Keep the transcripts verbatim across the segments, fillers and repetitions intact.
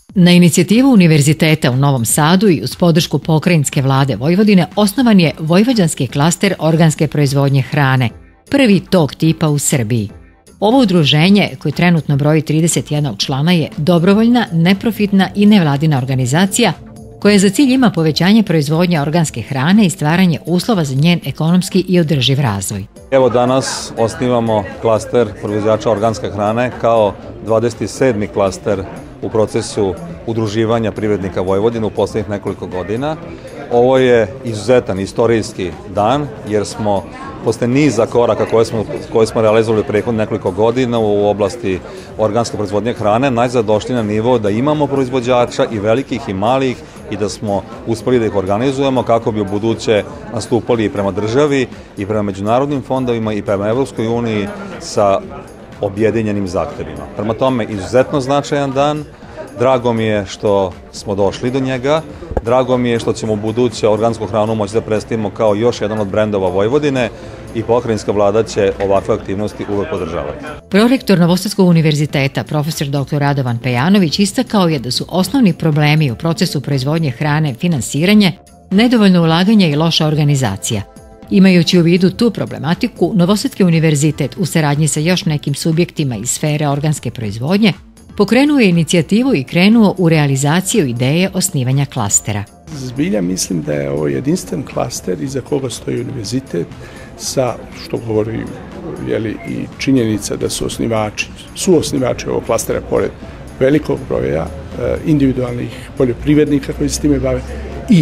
Na inicijativu Univerziteta u Novom Sadu i uz podršku pokrajinske vlade Vojvodine osnovan je Vojvođanski klaster organske proizvodnje hrane, prvi tog tipa u Srbiji. Ovo udruženje, koje trenutno broji trideset jedan člana, je dobrovoljna, neprofitna i nevladina organizacija koja za cilj ima povećanje proizvodnje organske hrane i stvaranje uslova za njen ekonomski i održiv razvoj. Evo danas osnivamo klaster proizvođača organske hrane kao dvadeset sedmi klaster u procesu udruživanja privrednika Vojvodine u poslednjih nekoliko godina. Ovo je izuzetan istorijski dan jer smo posle niza koraka koje smo, koje smo realizovali prethodnih nekoliko godina u oblasti organske proizvodnje hrane najzad došli na nivo da imamo proizvođača i velikih i malih i da smo uspeli da ih organizujemo kako bi u buduće nastupali i prema državi i prema međunarodnim fondovima i prema Evropskoj uniji sa objedinjenim zahtevima. Prema tome, izuzetno značajan dan. Drago mi je što smo došli do njega. Drago mi je što ćemo u buduće organsku hranu moći da predstavimo kao još jedan od brendova Vojvodine i pokrajinska vlada će ovakve aktivnosti uvek podržavati. Prorektor Novosadskog univerziteta, profesor doktor Radovan Pejanović, istakao je da su osnovni problemi u procesu proizvodnje hrane finansiranje, nedovoljno ulaganje i loša organizacija. Imajući u vidu tu problematiku, Novosadski univerzitet u saradnji sa još nekim subjektima iz sfere organske proizvodnje pokrenuo je inicijativu i krenuo u realizaciju ideje osnivanja klastera. Zbilja mislim da je ovo jedinstven klaster iza koga stoji univerzitet sa, što govori jeli, i činjenica da su osnivači, su osnivači ovog klastera pored velikog broja e, individualnih poljoprivrednika koji se time bave i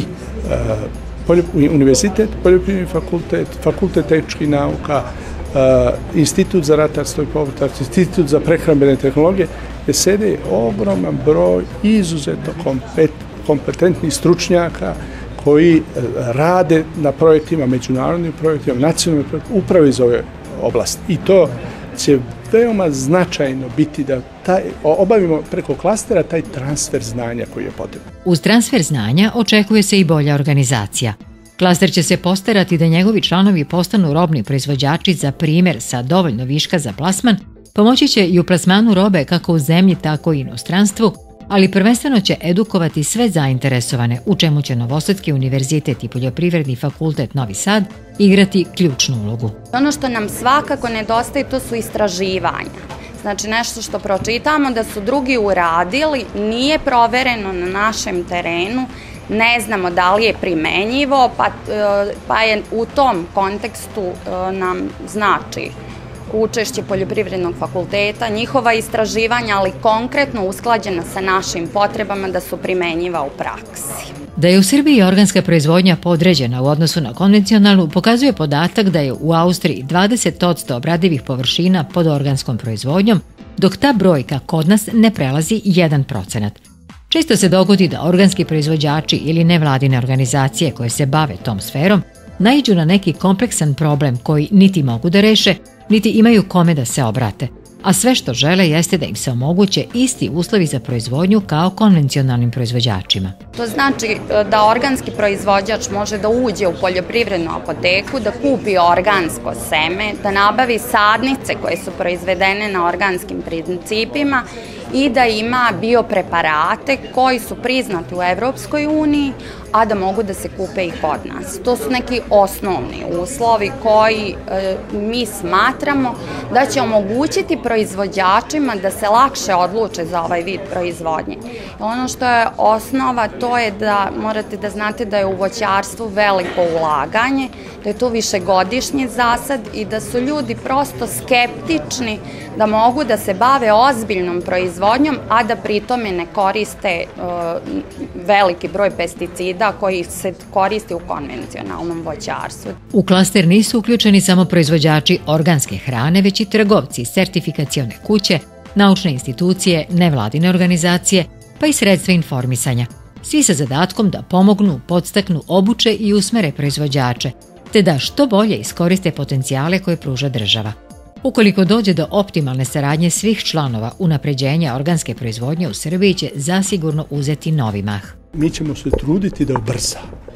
e, univerzitet, poljoprivredni fakultet, fakultet tehničkih nauka, e, institut za ratarstvo i povrtarstvo, institut za prehrambene tehnologije, gde sede ogroman broj izuzetno kompetentnih stručnjaka koji rade na projektima, međunarodnim projektima, nacionalnim projektima, upravo iz ove oblasti. I to će veoma značajno biti da taj, obavimo preko klastera taj transfer znanja koji je potreban. Uz transfer znanja očekuje se i bolja organizacija. Klaster će se postarati da njegovi članovi postanu robni proizvođači za primjer sa dovoljno viška za plasman. Pomoći će i u plasmanu robe kako u zemlji, tako i inostranstvu, ali prvenstveno će edukovati sve zainteresovane, u čemu će Novosadski univerzitet i Poljoprivredni fakultet Novi Sad igrati ključnu ulogu. Ono što nam svakako nedostaje, to su istraživanja. Znači nešto što pročitamo da su drugi uradili, nije provereno na našem terenu, ne znamo da li je primenjivo, pa, pa je u tom kontekstu nam znači učešće Poljoprivrednog fakulteta, njihova istraživanja, ali konkretno usklađena sa našim potrebama da su primenjiva u praksi. Da je u Srbiji organska proizvodnja podređena u odnosu na konvencionalnu pokazuje podatak da je u Austriji dvadeset posto obradivih površina pod organskom proizvodnjom, dok ta brojka kod nas ne prelazi jedan procenat. Često se dogodi da organski proizvođači ili nevladine organizacije koje se bave tom sferom naiđu na neki kompleksan problem koji niti mogu da reše, niti imaju kome da se obrate, a sve što žele jeste da im se omoguće isti uslovi za proizvodnju kao konvencionalnim proizvođačima. To znači da organski proizvođač može da uđe u poljoprivrednu apoteku, da kupi organsko seme, da nabavi sadnice koje su proizvedene na organskim principima i da ima biopreparate koji su priznati u Evropskoj uniji, a da mogu da se kupe i kod nas. To su neki osnovni uslovi koji e, mi smatramo da će omogućiti proizvođačima da se lakše odluče za ovaj vid proizvodnje. Ono što je osnova, to je da morate da znate da je u voćarstvu veliko ulaganje, da je to višegodišnji zasad i da su ljudi prosto skeptični da mogu da se bave ozbiljnom proizvodnjom, a da pritome ne koriste uh, veliki broj pesticida koji se koristi u konvencionalnom voćarstvu. U klaster nisu uključeni samo proizvođači organske hrane, već i trgovci, sertifikacione kuće, naučne institucije, nevladine organizacije, pa i sredstva informisanja. Svi sa zadatkom da pomognu, podstaknu, obuče i usmere proizvođače, te da što bolje iskoriste potencijale koje pruža država. Ukoliko dođe do optimalne saradnje svih članova, unapređenja organske proizvodnje u Srbiji će zasigurno uzeti novi mah. Mi ćemo se truditi da ubrza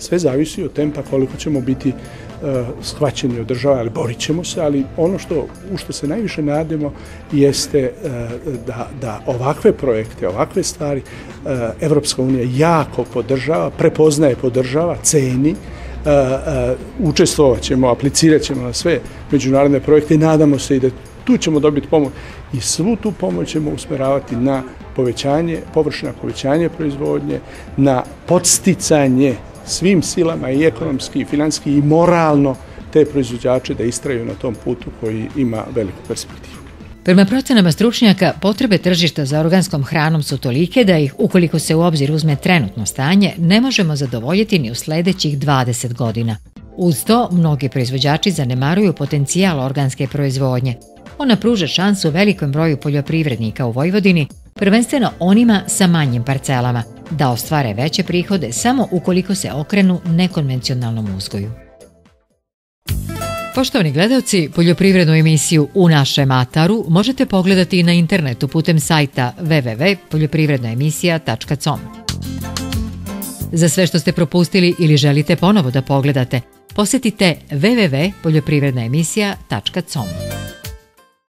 Sve zavisi od tempa koliko ćemo biti shvaćeni od država, ali borit ćemo se, ali ono što, u što se najviše nadamo jeste da, da ovakve projekte, ovakve stvari Evropska unija jako podržava, prepoznaje, podržava, ceni, učestvovat ćemo, aplicirat ćemo na sve međunarodne projekte i nadamo se i da tu ćemo dobiti pomoć i svu tu pomoć ćemo usmeravati na povećanje, površina povećanje proizvodnje, na podsticanje svim silama i ekonomski, i finansijski i moralno te proizvođače da istraju na tom putu koji ima veliku perspektivu. Prema procenama stručnjaka, potrebe tržišta za organskom hranom su tolike da ih, ukoliko se u obzir uzme trenutno stanje, ne možemo zadovoljiti ni u sledećih dvadeset godina. Uz to, mnogi proizvođači zanemaruju potencijal organske proizvodnje. Ona pruža šansu velikom broju poljoprivrednika u Vojvodini, prvenstveno onima sa manjim parcelama, da ostvare veće prihode samo ukoliko se okrenu nekonvencionalnom uzgoju. Poštovani gledalci, poljoprivrednu emisiju U našem ataru možete pogledati i na internetu putem sajta w w w tačka poljoprivredna emisija tačka com. Za sve što ste propustili ili želite ponovo da pogledate, posetite w w w tačka poljoprivredna emisija tačka com.